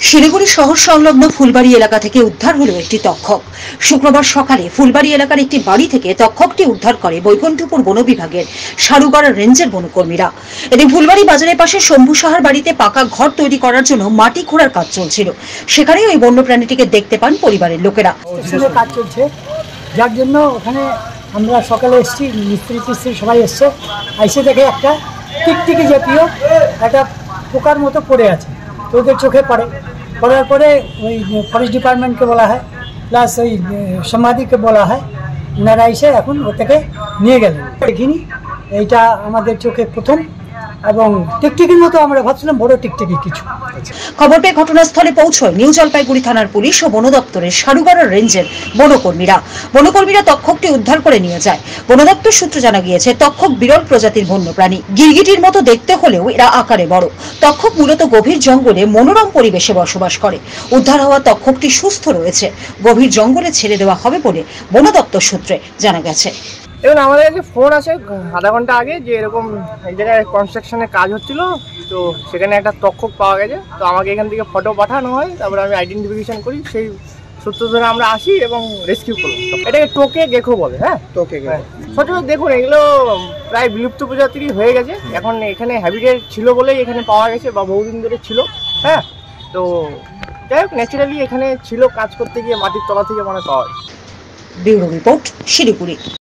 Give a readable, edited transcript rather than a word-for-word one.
শিলিগুড়ি শহর সংলগ্ন ফুলবাড়ি এলাকা থেকে উদ্ধার হলো একটি তক্ষক। শুক্রবার সকালে ফুলবাড়ি এলাকার একটি বাড়ি থেকে তক্ষকটি উদ্ধার করে বৈকুণ্ঠপুর বন বিভাগের সারুগড় রেঞ্জের বনকর্মীরা। এদিন ফুলবাড়ি বাজারের পাশে শম্ভু সাহার বাড়িতে পাকা ঘর তৈরি করার জন্য মাটি খোঁড়ার কাজ চলছিল। সেখানে ওই বন্যপ্রাণীটিকে দেখতে পান পরিবারের লোকেরা। কাজ চলছে, যার জন্য ওখানে আমরা সকালে এসেছি, মিস্ত্রি টিস্ত্রি সবাই এসছে। এসে দেখে একটা টিকটিকি জাতীয় একটা পোকার মতো পড়ে আছে। তো ওদের চোখে পড়ার পরে ওই ফরেস্ট ডিপার্টমেন্টকে বলা হয়, প্লাস ওই সমাধিকে বলা হয়। ওনারা এসে এখন ওটাকে নিয়ে গেলেন। দেখিনি, এইটা আমাদের চোখে প্রথম। এবং টিকটিকির মতো আমরা ভাবছিলাম বড় টিকটিকি কিছু। খবর পেয়ে ঘটনাস্থলে পৌঁছয় নিউ জলপাইগুড়ি থানার পুলিশ ও বন দপ্তরের সারুগড় রেঞ্জের বনকর্মীরা তক্ষকটি উদ্ধার করে নিয়ে যায়। বন দপ্তর সূত্রে জানা গিয়েছে, তক্ষক বিরল প্রজাতির বন্যপ্রাণী। গিরগিটির মতো দেখতে হলেও এরা আকারে বড়। তক্ষক মূলত গভীর জঙ্গলে মনোরম পরিবেশে বসবাস করে। উদ্ধার হওয়া তক্ষকটি সুস্থ রয়েছে। গভীর জঙ্গলে ছেড়ে দেওয়া হবে বলে বন দপ্তর সূত্রে জানা গেছে। দেখুন, আমাদের কাছে ফোন আছে আধা ঘন্টা আগে যে এরকম এই জায়গায় কনস্ট্রাকশনের কাজ হচ্ছিল, তো সেখানে একটা তক্ষক পাওয়া গেছে। তো আমাকে এখান থেকে ফটো পাঠানো হয়, তারপরে আমি আইডেন্টিফিকেশন করি। সেই সূত্র ধরে আমরা আসি এবং রেস্কিউ করি। এটাকে টোকে গেকো বলে। হ্যাঁ, টোকে গেকো। সচরাচর দেখুন, এগুলো প্রায় বিলুপ্ত প্রজাতিরই হয়ে গেছে। এখন এখানে হ্যাবিটেট ছিল বলেই এখানে পাওয়া গেছে, বা বহুদিন ধরে ছিল। হ্যাঁ, তো যাই হোক, ন্যাচারালি এখানে ছিল, কাজ করতে গিয়ে মাটির তলা থেকে পাওয়া। Bureau report, Siliguri.